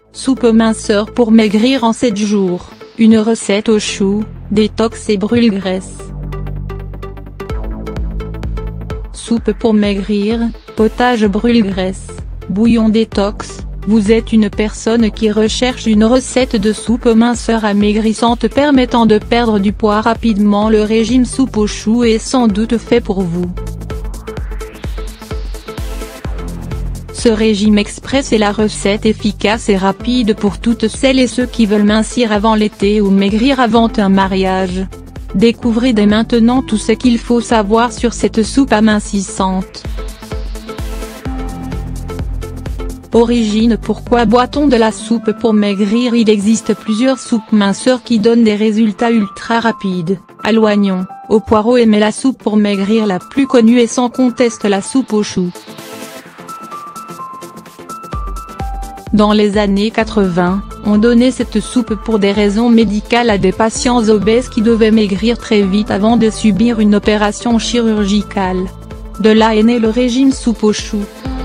Soupe minceur pour maigrir en 7 jours, une recette aux choux, détox et brûle-graisse. Soupe pour maigrir, potage brûle-graisse, bouillon détox. Vous êtes une personne qui recherche une recette de soupe minceur amaigrissante permettant de perdre du poids rapidement. Le régime soupe aux choux est sans doute fait pour vous. Ce régime express est la recette efficace et rapide pour toutes celles et ceux qui veulent mincir avant l'été ou maigrir avant un mariage. Découvrez dès maintenant tout ce qu'il faut savoir sur cette soupe amincissante. Origine. Pourquoi boit-on de la soupe pour maigrir? Il existe plusieurs soupes minceurs qui donnent des résultats ultra rapides, à l'oignon, au poireau mais la soupe pour maigrir la plus connue est sans conteste la soupe aux choux. Dans les années 80, on donnait cette soupe pour des raisons médicales à des patients obèses qui devaient maigrir très vite avant de subir une opération chirurgicale. De là est né le régime soupe aux choux.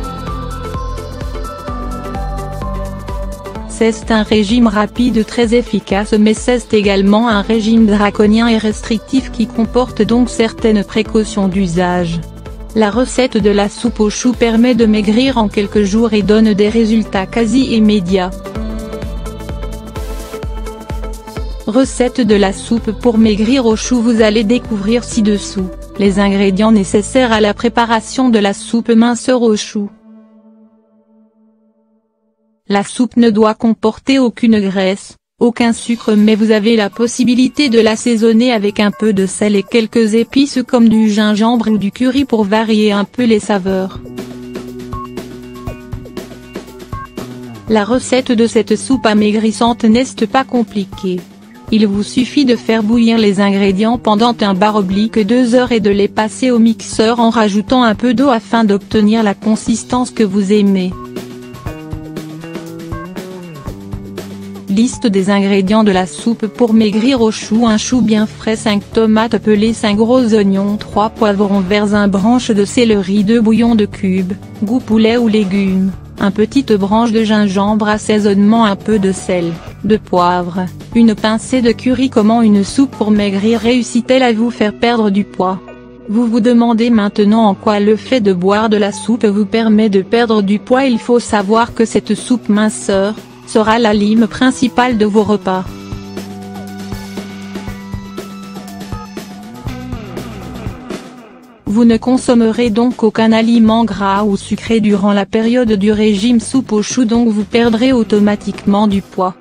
C'est un régime rapide très efficace mais c'est également un régime draconien et restrictif qui comporte donc certaines précautions d'usage. La recette de la soupe aux choux permet de maigrir en quelques jours et donne des résultats quasi immédiats. Recette de la soupe pour maigrir aux choux. Vous allez découvrir ci-dessous, les ingrédients nécessaires à la préparation de la soupe minceur aux choux. La soupe ne doit comporter aucune graisse, aucun sucre mais vous avez la possibilité de l'assaisonner avec un peu de sel et quelques épices comme du gingembre ou du curry pour varier un peu les saveurs. La recette de cette soupe amaigrissante n'est pas compliquée. Il vous suffit de faire bouillir les ingrédients pendant un bar/2 heures et de les passer au mixeur en rajoutant un peu d'eau afin d'obtenir la consistance que vous aimez. Liste des ingrédients de la soupe pour maigrir aux choux. Un chou bien frais, 5 tomates pelées, 5 gros oignons, 3 poivrons verts, 1 branche de céleri, 2 bouillons de cubes, goût poulet ou légumes, 1 petite branche de gingembre, assaisonnement, un peu de sel, de poivre, une pincée de curry. Comment une soupe pour maigrir réussit-elle à vous faire perdre du poids? Vous vous demandez maintenant en quoi le fait de boire de la soupe vous permet de perdre du poids. Il faut savoir que cette soupe minceur sera l'aliment principal de vos repas. Vous ne consommerez donc aucun aliment gras ou sucré durant la période du régime soupe aux choux, donc vous perdrez automatiquement du poids.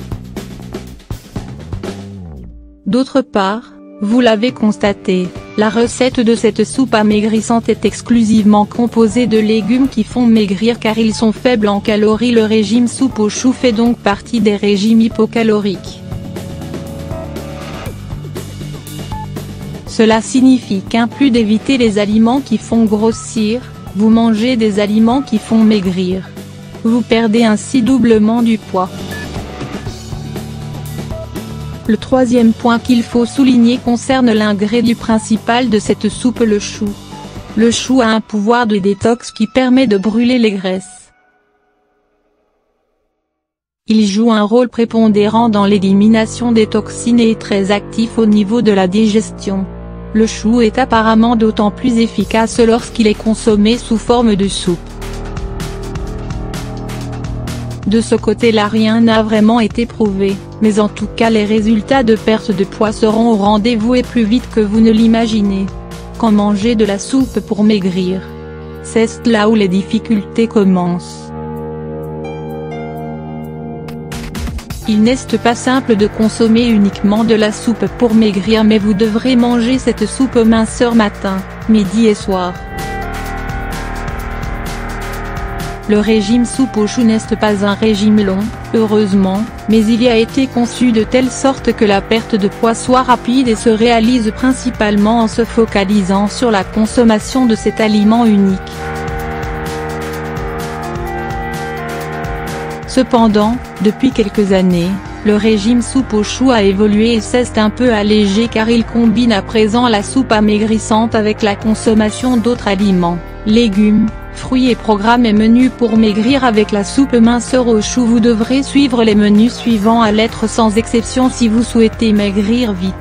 D'autre part, vous l'avez constaté, la recette de cette soupe amaigrissante est exclusivement composée de légumes qui font maigrir car ils sont faibles en calories. Le régime soupe aux choux fait donc partie des régimes hypocaloriques. Cela signifie qu'en plus d'éviter les aliments qui font grossir, vous mangez des aliments qui font maigrir. Vous perdez ainsi doublement du poids. Le troisième point qu'il faut souligner concerne l'ingrédient principal de cette soupe, le chou. Le chou a un pouvoir de détox qui permet de brûler les graisses. Il joue un rôle prépondérant dans l'élimination des toxines et est très actif au niveau de la digestion. Le chou est apparemment d'autant plus efficace lorsqu'il est consommé sous forme de soupe. De ce côté-là, rien n'a vraiment été prouvé, mais en tout cas les résultats de perte de poids seront au rendez-vous et plus vite que vous ne l'imaginez. Quand manger de la soupe pour maigrir? C'est là où les difficultés commencent. Il n'est pas simple de consommer uniquement de la soupe pour maigrir, mais vous devrez manger cette soupe minceur matin, midi et soir. Le régime soupe aux choux n'est pas un régime long, heureusement, mais il y a été conçu de telle sorte que la perte de poids soit rapide et se réalise principalement en se focalisant sur la consommation de cet aliment unique. Cependant, depuis quelques années, le régime soupe aux choux a évolué et s'est un peu allégé car il combine à présent la soupe amaigrissante avec la consommation d'autres aliments, légumes, fruits et programme et menus pour maigrir avec la soupe minceur au chou. Vous devrez suivre les menus suivants à lettre sans exception si vous souhaitez maigrir vite.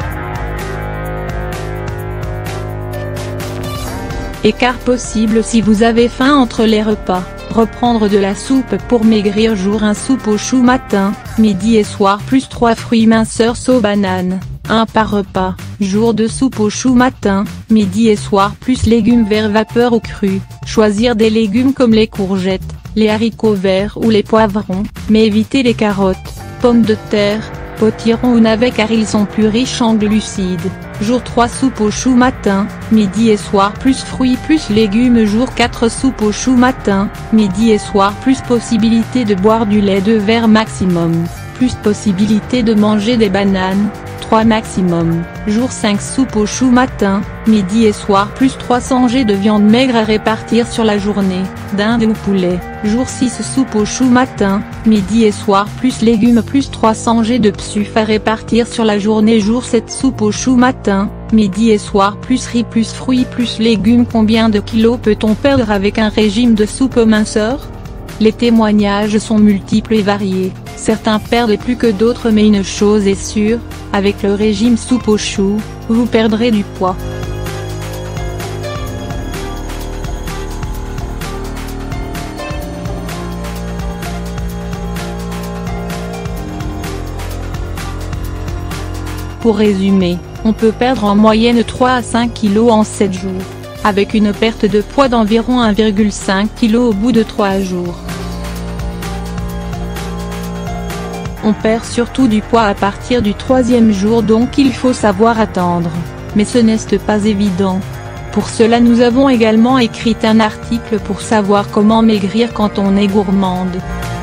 Écart possible si vous avez faim entre les repas. Reprendre de la soupe pour maigrir. Jour 1 soupe au chou matin, midi et soir plus 3 fruits minceurs sauce banane, 1 par repas. Jour 2 soupe au chou matin, midi et soir plus légumes verts vapeur ou crus. Choisir des légumes comme les courgettes, les haricots verts ou les poivrons, mais éviter les carottes, pommes de terre, potirons ou navets car ils sont plus riches en glucides. Jour 3 soupe au chou matin, midi et soir plus fruits plus légumes. Jour 4 soupe au chou matin, midi et soir plus possibilité de boire du lait 2 verres maximum, plus possibilité de manger des bananes, 3 maximum. Jour 5 soupe au chou matin, midi et soir plus 300 g de viande maigre à répartir sur la journée, dinde ou poulet. Jour 6 soupe au chou matin, midi et soir plus légumes plus 300 g de psuf à répartir sur la journée. Jour 7 soupe au chou matin, midi et soir plus riz plus fruits plus légumes. Combien de kilos peut-on perdre avec un régime de soupe minceur? Les témoignages sont multiples et variés, certains perdent plus que d'autres mais une chose est sûre, avec le régime soupe au chou, vous perdrez du poids. Pour résumer, on peut perdre en moyenne 3 à 5 kg en 7 jours, avec une perte de poids d'environ 1,5 kg au bout de 3 jours. On perd surtout du poids à partir du 3e jour donc il faut savoir attendre, mais ce n'est pas évident. Pour cela nous avons également écrit un article pour savoir comment maigrir quand on est gourmande.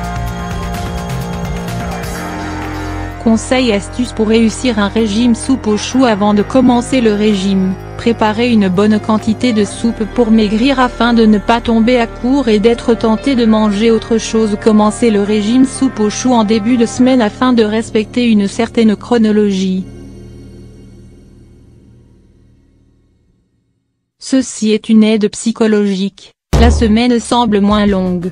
Conseils et astuces pour réussir un régime soupe au chou. Avant de commencer le régime, préparez une bonne quantité de soupe pour maigrir afin de ne pas tomber à court et d'être tenté de manger autre chose. Commencez le régime soupe au chou en début de semaine afin de respecter une certaine chronologie. Ceci est une aide psychologique, la semaine semble moins longue.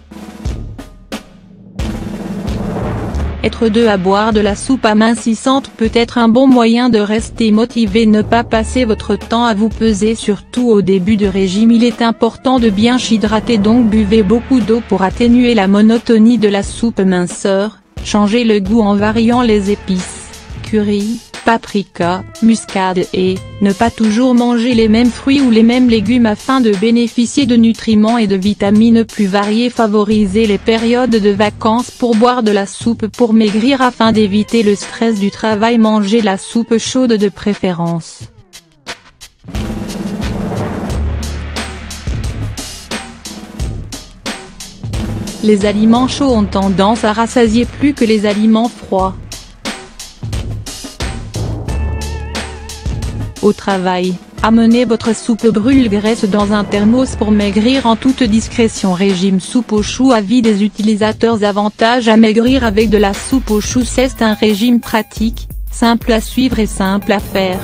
Être 2 à boire de la soupe amincissante peut être un bon moyen de rester motivé. Ne pas passer votre temps à vous peser. Surtout au début de régime il est important de bien s'hydrater donc buvez beaucoup d'eau pour atténuer la monotonie de la soupe minceur. Changez le goût en variant les épices, curry, paprika, muscade et ne pas toujours manger les mêmes fruits ou les mêmes légumes afin de bénéficier de nutriments et de vitamines plus variés. Favorisez les périodes de vacances pour boire de la soupe pour maigrir afin d'éviter le stress du travail. Mangez la soupe chaude de préférence. Les aliments chauds ont tendance à rassasier plus que les aliments froids. Au travail, amenez votre soupe brûle-graisse dans un thermos pour maigrir en toute discrétion. Régime soupe au chou. Avis des utilisateurs. Avantages à maigrir avec de la soupe au chou. C'est un régime pratique, simple à suivre et simple à faire.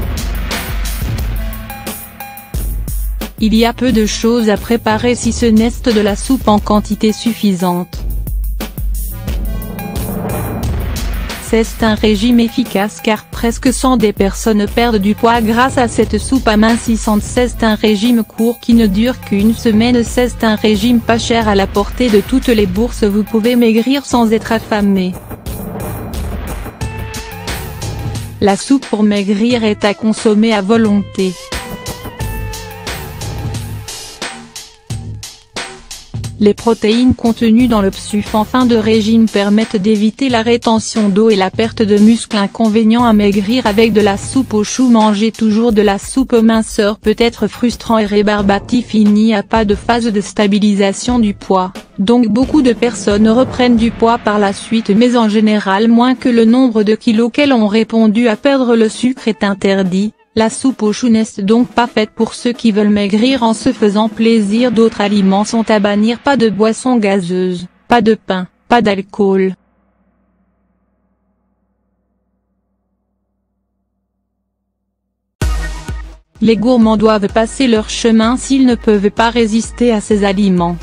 Il y a peu de choses à préparer si ce n'est de la soupe en quantité suffisante. C'est un régime efficace car presque 100 des personnes perdent du poids grâce à cette soupe amincissante. C'est un régime court qui ne dure qu'une semaine. C'est un régime pas cher à la portée de toutes les bourses. Vous pouvez maigrir sans être affamé. La soupe pour maigrir est à consommer à volonté. Les protéines contenues dans le psuf en fin de régime permettent d'éviter la rétention d'eau et la perte de muscle. Inconvénient à maigrir avec de la soupe au chou. Manger toujours de la soupe minceur peut être frustrant et rébarbatif. Il n'y a pas de phase de stabilisation du poids, donc beaucoup de personnes reprennent du poids par la suite mais en général moins que le nombre de kilos qu'elles ont répondu à perdre. Le sucre est interdit. La soupe au chou n'est donc pas faite pour ceux qui veulent maigrir en se faisant plaisir. D'autres aliments sont à bannir. Pas de boissons gazeuses, pas de pain, pas d'alcool. Les gourmands doivent passer leur chemin s'ils ne peuvent pas résister à ces aliments.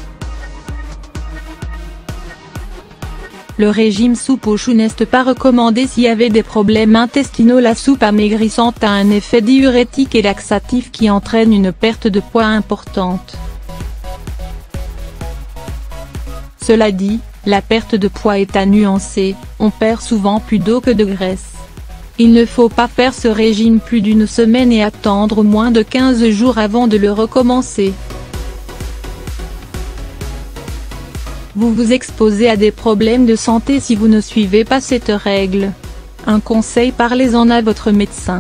Le régime soupe au chou n'est pas recommandé s'il y avait des problèmes intestinaux. La soupe amaigrissante a un effet diurétique et laxatif qui entraîne une perte de poids importante. Cela dit, la perte de poids est à nuancer, on perd souvent plus d'eau que de graisse. Il ne faut pas faire ce régime plus d'une semaine et attendre moins de 15 jours avant de le recommencer. Vous vous exposez à des problèmes de santé si vous ne suivez pas cette règle. Un conseil: parlez-en à votre médecin.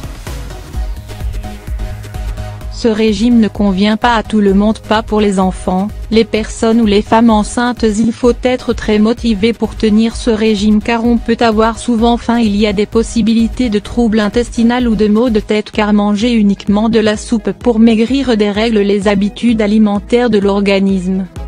Ce régime ne convient pas à tout le monde, pas pour les enfants, les personnes ou les femmes enceintes. Il faut être très motivé pour tenir ce régime car on peut avoir souvent faim. Il y a des possibilités de troubles intestinaux ou de maux de tête car manger uniquement de la soupe pour maigrir dérègle les habitudes alimentaires de l'organisme.